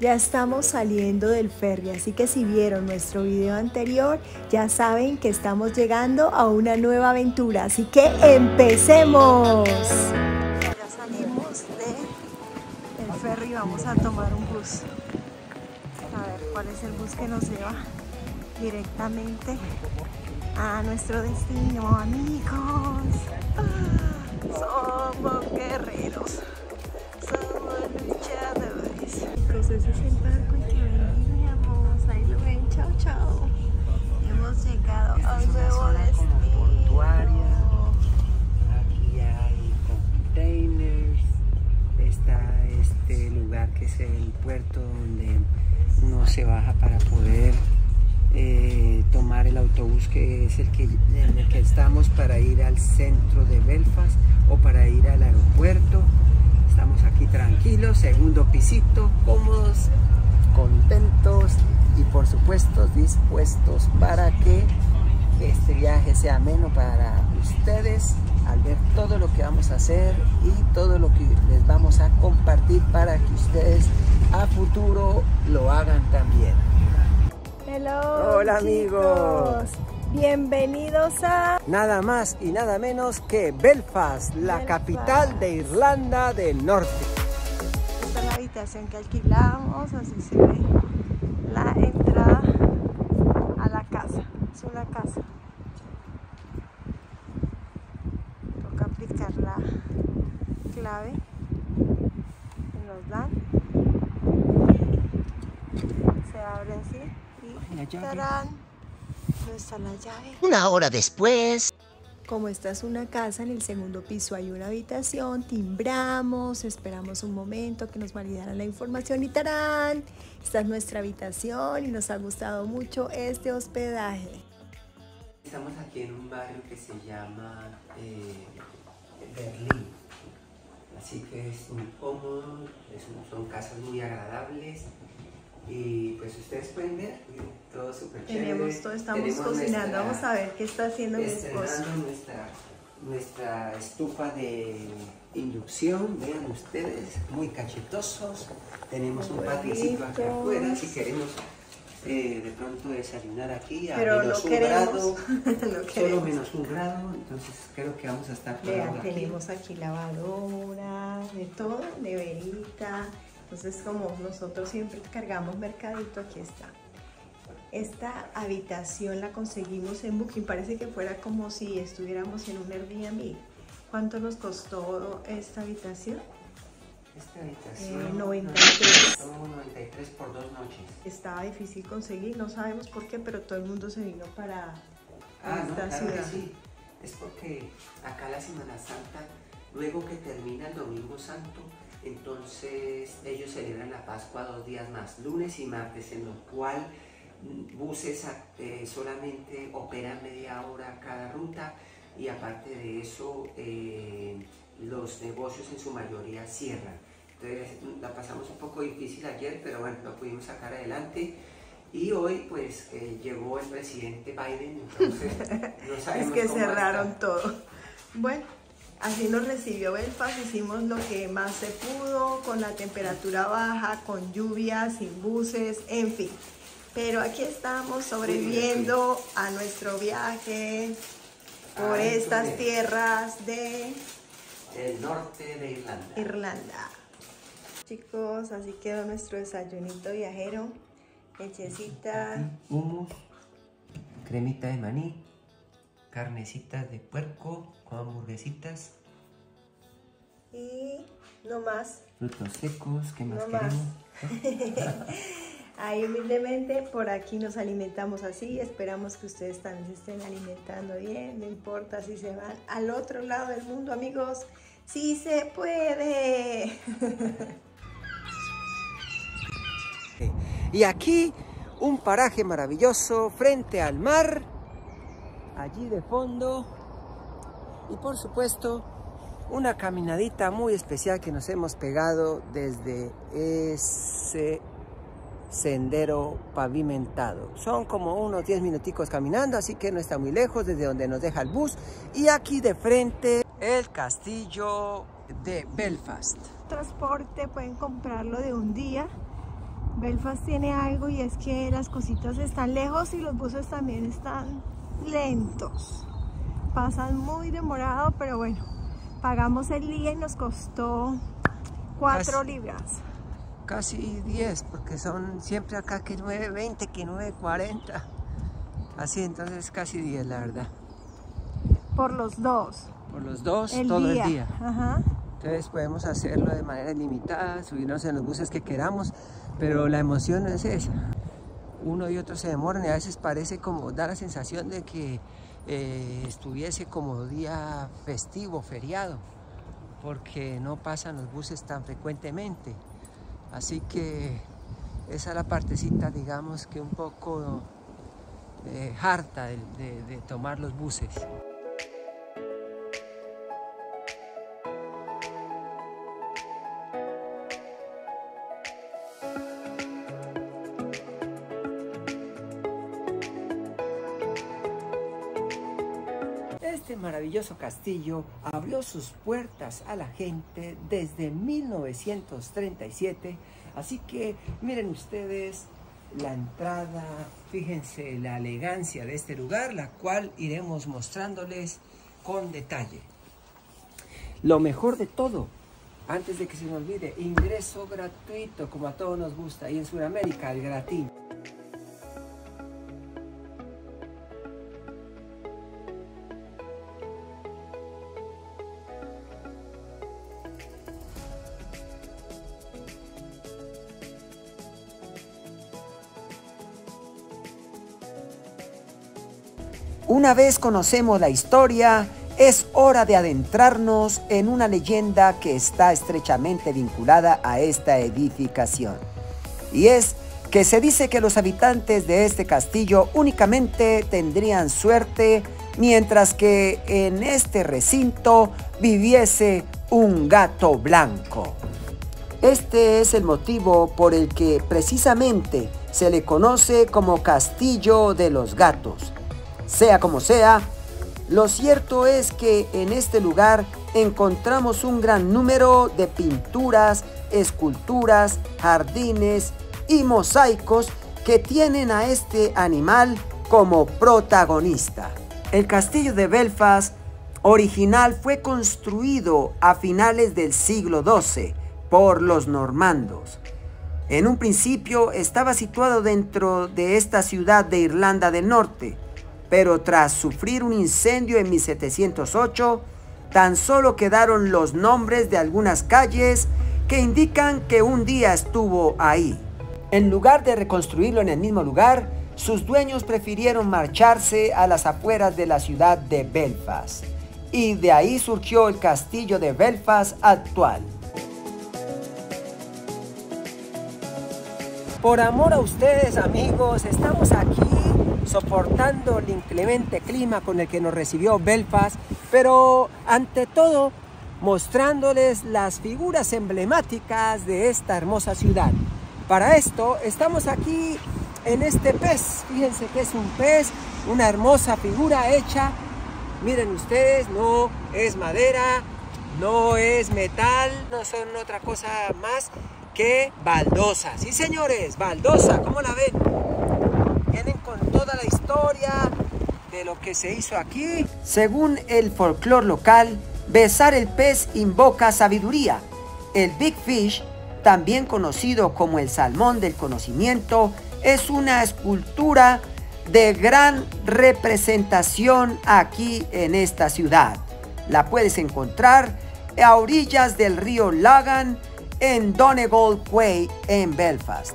Ya estamos saliendo del ferry, así que si vieron nuestro video anterior, ya saben que estamos llegando a una nueva aventura, así que ¡empecemos! Ya salimos del ferry y vamos a tomar un bus. A ver cuál es el bus que nos lleva directamente a nuestro destino, amigos. Somos guerreros, somos luchadores. Entonces ese es el barco en que veníamos, ahí lo ven, chao chao. Hemos llegado a un nuevo destino. Portuaria, aquí hay containers, está este lugar que es el puerto donde uno se baja para poder tomar el autobús que es en el que estamos para ir al centro de Belfast o para ir al aeropuerto. Estamos aquí tranquilos, segundo pisito, cómodos, contentos y por supuesto dispuestos para que este viaje sea ameno para ustedes al ver todo lo que vamos a hacer y todo lo que les vamos a compartir para que ustedes a futuro lo hagan también. Hello, hola chicos. amigos, bienvenidos a nada más y nada menos que Belfast, la capital de Irlanda del Norte. Esta es la habitación que alquilamos, así se ve la entrada a la casa. Es una casa. Toca aplicar la clave que nos dan. Se abre así y ¡tarán! ¿Dónde está la llave? Una hora después. Como esta es una casa, en el segundo piso hay una habitación, timbramos, esperamos un momento que nos validaran la información y ¡tarán! Esta es nuestra habitación y nos ha gustado mucho este hospedaje. Estamos aquí en un barrio que se llama Berlín, así que es muy cómodo, son casas muy agradables y pues ustedes pueden ver todo súper chévere. Estamos cocinando, vamos a ver qué está haciendo mi esposo. Nuestra estufa de inducción, vean ustedes, muy cachetosos. Tenemos un patiecito aquí afuera si queremos de pronto desayunar aquí a pero menos no un grado, solo menos un grado, entonces creo que vamos a estar por vean, aquí. tenemos aquí lavadora, de todo, neverita. Entonces, como nosotros siempre cargamos mercadito, aquí está. Esta habitación la conseguimos en Booking, parece que fuera como si estuviéramos en un Airbnb. ¿Cuánto nos costó esta habitación? Esta habitación 93. 93 por 2 noches. Estaba difícil conseguir, no sabemos por qué, pero todo el mundo se vino para esta claro ciudad. que sí. Es porque acá la Semana Santa, luego que termina el Domingo Santo, entonces ellos celebran la Pascua 2 días más, lunes y martes, en lo cual buses solamente operan media hora cada ruta y aparte de eso los negocios en su mayoría cierran. Entonces la pasamos un poco difícil ayer, pero bueno, lo pudimos sacar adelante. Y hoy pues llegó el presidente Biden, entonces no sabemos es que cómo cerraron todo. Bueno, así nos recibió Belfast, hicimos lo que más se pudo, con la temperatura baja, con lluvia, sin buses, en fin. Pero aquí estamos sobreviviendo a nuestro viaje por estas tierras de el norte de Irlanda. Chicos, así quedó nuestro desayunito viajero. Lechecita, hummus, cremita de maní, carnecitas de puerco con hamburguesitas y no más. Frutos secos, ¿qué más No queremos? Ahí humildemente por aquí nos alimentamos así, esperamos que ustedes también se estén alimentando bien, no importa si se van al otro lado del mundo, amigos, ¡sí se puede! Y aquí un paraje maravilloso frente al mar, allí de fondo, y por supuesto una caminadita muy especial que nos hemos pegado desde ese sendero pavimentado. Son como unos 10 minuticos caminando, así que no está muy lejos desde donde nos deja el bus. Y aquí de frente el castillo de Belfast. Transporte pueden comprarlo de un día Belfast tiene algo y es que las cositas están lejos y los buses también están lentos. Pasan muy demorado, pero bueno, pagamos el día y nos costó 4 libras. Casi 10, porque son siempre acá que 9.20, que 9.40. Así, entonces casi 10, la verdad. Por los dos. Por los dos, todo el día. Ajá. Entonces podemos hacerlo de manera ilimitada, subirnos en los buses que queramos, pero la emoción no es esa. Uno y otro se demoran y a veces parece como, da la sensación de que estuviese como día festivo, feriado, porque no pasan los buses tan frecuentemente. Así que esa es la partecita, digamos, que un poco harta de tomar los buses. Este maravilloso castillo abrió sus puertas a la gente desde 1937, así que miren ustedes la entrada, fíjense la elegancia de este lugar, la cual iremos mostrándoles con detalle. Lo mejor de todo, antes de que se me olvide, ingreso gratuito, como a todos nos gusta, y en Sudamérica el gratín. Una vez conocemos la historia, es hora de adentrarnos en una leyenda que está estrechamente vinculada a esta edificación. Y es que se dice que los habitantes de este castillo únicamente tendrían suerte mientras que en este recinto viviese un gato blanco. Este es el motivo por el que precisamente se le conoce como Castillo de los Gatos. Sea como sea, lo cierto es que en este lugar encontramos un gran número de pinturas, esculturas, jardines y mosaicos que tienen a este animal como protagonista. El castillo de Belfast original fue construido a finales del siglo XII por los normandos. En un principio estaba situado dentro de esta ciudad de Irlanda del Norte, pero tras sufrir un incendio en 1708, tan solo quedaron los nombres de algunas calles que indican que un día estuvo ahí. En lugar de reconstruirlo en el mismo lugar, sus dueños prefirieron marcharse a las afueras de la ciudad de Belfast, y de ahí surgió el castillo de Belfast actual. Por amor a ustedes, amigos, estamos aquí soportando el inclemente clima con el que nos recibió Belfast, pero ante todo mostrándoles las figuras emblemáticas de esta hermosa ciudad. Para esto estamos aquí en este pez, fíjense que es un pez, una hermosa figura hecha, miren ustedes, no es madera, no es metal, no son otra cosa más que baldosa. Sí, señores, baldosa, ¿cómo la ven? Vienen con toda la historia de lo que se hizo aquí. Según el folclore local, besar el pez invoca sabiduría. El Big Fish, también conocido como el salmón del conocimiento, es una escultura de gran representación aquí en esta ciudad. La puedes encontrar a orillas del río Lagan en Donegal Quay en Belfast.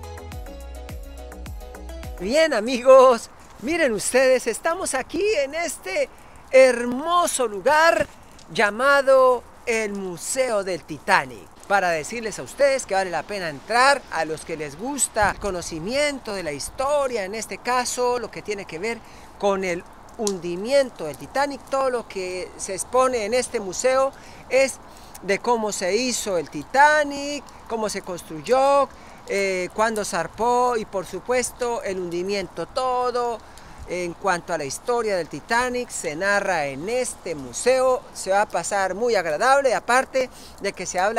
Bien, amigos, miren ustedes, estamos aquí en este hermoso lugar llamado el Museo del Titanic, para decirles a ustedes que vale la pena entrar, a los que les gusta el conocimiento de la historia, en este caso lo que tiene que ver con el hundimiento del Titanic. Todo lo que se expone en este museo es de cómo se hizo el Titanic, cómo se construyó, cuándo zarpó y por supuesto el hundimiento. Todo en cuanto a la historia del Titanic se narra en este museo. Se va a pasar muy agradable, aparte de que se habla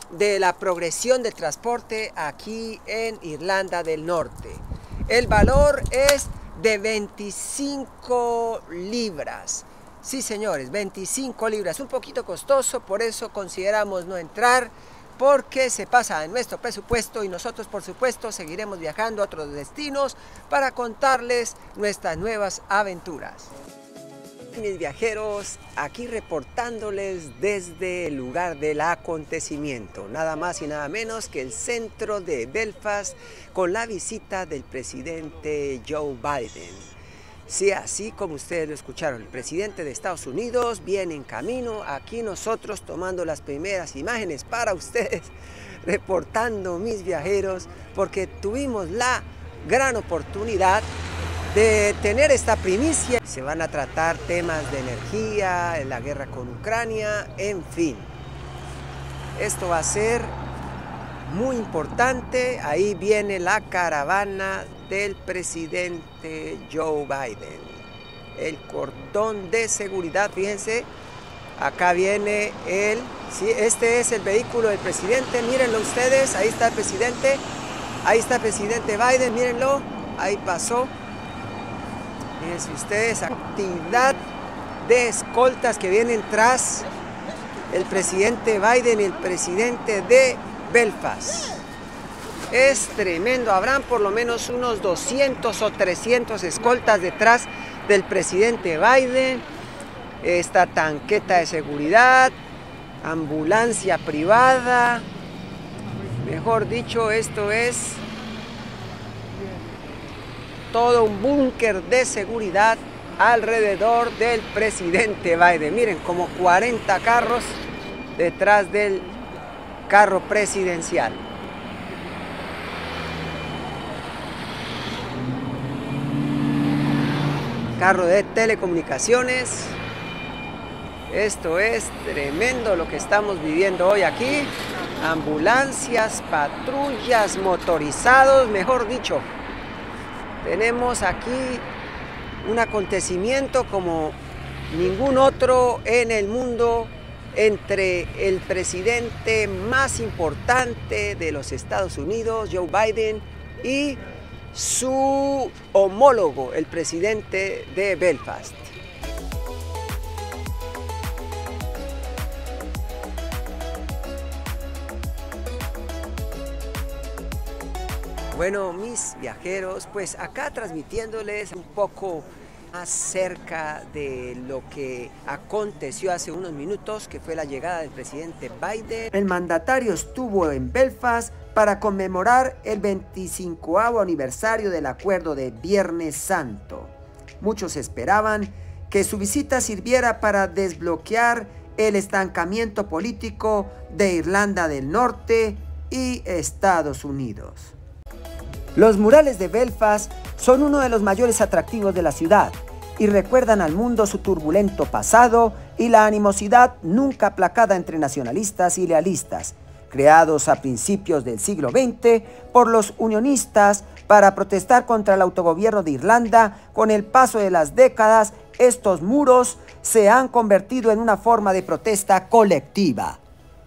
de la progresión del transporte aquí en Irlanda del Norte. El valor es de 25 libras. Sí, señores, 25 libras. Un poquito costoso, por eso consideramos no entrar, porque se pasa de nuestro presupuesto y nosotros, por supuesto, seguiremos viajando a otros destinos para contarles nuestras nuevas aventuras. Mis viajeros, aquí reportándoles desde el lugar del acontecimiento, nada más y nada menos que el centro de Belfast, con la visita del presidente Joe Biden. Sí, así como ustedes lo escucharon, el presidente de Estados Unidos viene en camino, aquí nosotros tomando las primeras imágenes para ustedes, reportando, mis viajeros, porque tuvimos la gran oportunidad de tener esta primicia. Se van a tratar temas de energía, la guerra con Ucrania, en fin. Esto va a ser muy importante. Ahí viene la caravana del presidente Joe Biden. El cordón de seguridad, fíjense, acá viene él. Sí, este es el vehículo del presidente, mírenlo ustedes, ahí está el presidente Biden, mírenlo, ahí pasó. Fíjense ustedes, actividad de escoltas que vienen tras el presidente Biden y el presidente de Belfast. Es tremendo, habrán por lo menos unos 200 o 300 escoltas detrás del presidente Biden. Esta tanqueta de seguridad, ambulancia privada, mejor dicho, esto es todo un búnker de seguridad alrededor del presidente Biden. Miren, como 40 carros detrás del carro presidencial. Carro de telecomunicaciones. Esto es tremendo lo que estamos viviendo hoy aquí. Ambulancias, patrullas, motorizados, mejor dicho. Tenemos aquí un acontecimiento como ningún otro en el mundo entre el presidente más importante de los Estados Unidos, Joe Biden, y su homólogo, el presidente de Belfast. Bueno, mis viajeros, pues acá transmitiéndoles un poco acerca de lo que aconteció hace unos minutos, que fue la llegada del presidente Biden. El mandatario estuvo en Belfast para conmemorar el 25º aniversario del acuerdo de Viernes Santo. Muchos esperaban que su visita sirviera para desbloquear el estancamiento político de Irlanda del Norte y Estados Unidos. Los murales de Belfast son uno de los mayores atractivos de la ciudad y recuerdan al mundo su turbulento pasado y la animosidad nunca aplacada entre nacionalistas y lealistas, creados a principios del siglo XX por los unionistas para protestar contra el autogobierno de Irlanda. Con el paso de las décadas, estos muros se han convertido en una forma de protesta colectiva.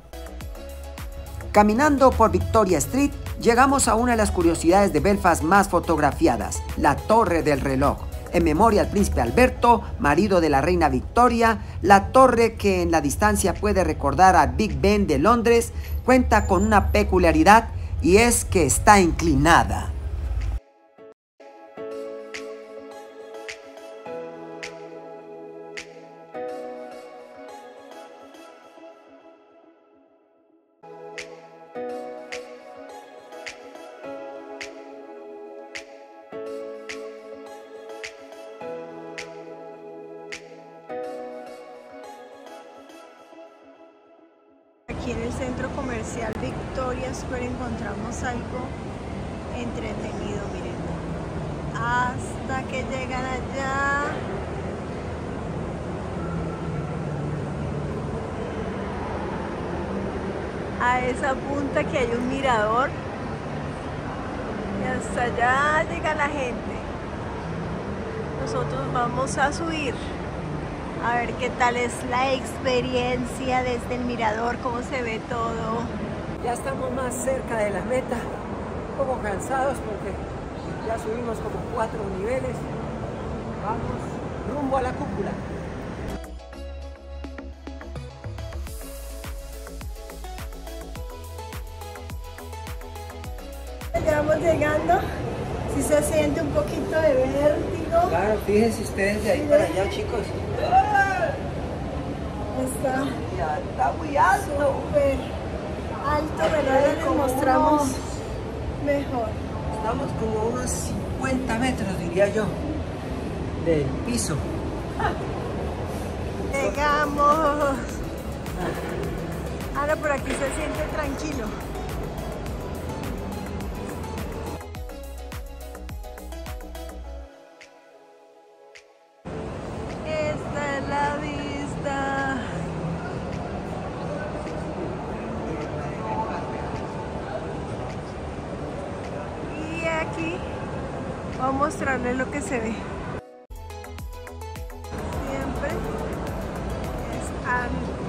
Caminando por Victoria Street, llegamos a una de las curiosidades de Belfast más fotografiadas, la Torre del Reloj. En memoria al príncipe Alberto, marido de la reina Victoria, la torre, que en la distancia puede recordar al Big Ben de Londres, cuenta con una peculiaridad, y es que está inclinada. Aquí en el centro comercial Victoria Square encontramos algo entretenido, miren. Hasta que llegan allá. A esa punta que hay un mirador. Y hasta allá llega la gente. Nosotros vamos a subir. A ver qué tal es la experiencia desde el mirador, cómo se ve todo. Ya estamos más cerca de la meta, un poco cansados porque ya subimos como 4 niveles. Vamos rumbo a la cúpula. Ya vamos llegando, si se siente un poquito de vértigo. Claro, fíjense ustedes de ahí para allá, chicos. Está muy alto. Súper alto, pero ahora les mostramos mejor. Estamos como unos 50 metros, diría yo, del piso. Llegamos. Ahora por aquí se siente tranquilo. Esta es la vista. Y aquí voy a mostrarles lo que se ve. Siempre es antiguo.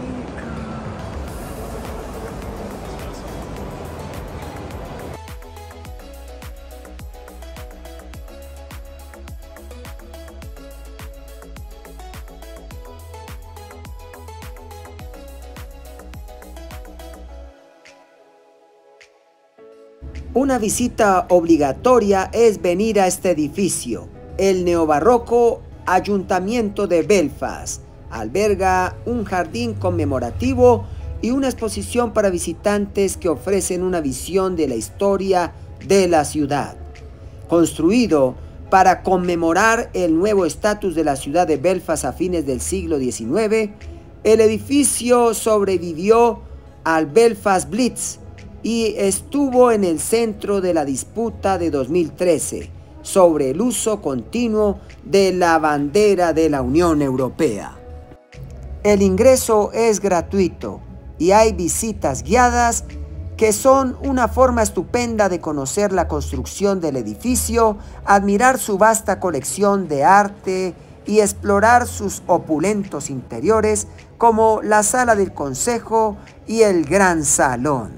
Una visita obligatoria es venir a este edificio. El neobarroco Ayuntamiento de Belfast alberga un jardín conmemorativo y una exposición para visitantes que ofrecen una visión de la historia de la ciudad. Construido para conmemorar el nuevo estatus de la ciudad de Belfast a fines del siglo XIX, el edificio sobrevivió al Belfast Blitz y estuvo en el centro de la disputa de 2013 sobre el uso continuo de la bandera de la Unión Europea. El ingreso es gratuito y hay visitas guiadas que son una forma estupenda de conocer la construcción del edificio, admirar su vasta colección de arte y explorar sus opulentos interiores como la sala del consejo y el gran salón.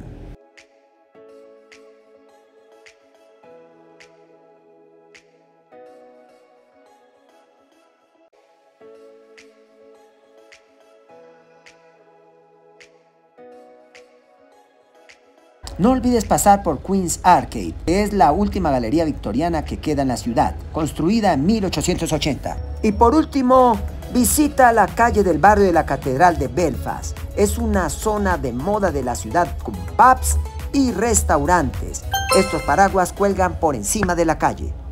No olvides pasar por Queen's Arcade, que es la última galería victoriana que queda en la ciudad, construida en 1880. Y por último, visita la calle del barrio de la Catedral de Belfast. Es una zona de moda de la ciudad con pubs y restaurantes. Estos paraguas cuelgan por encima de la calle.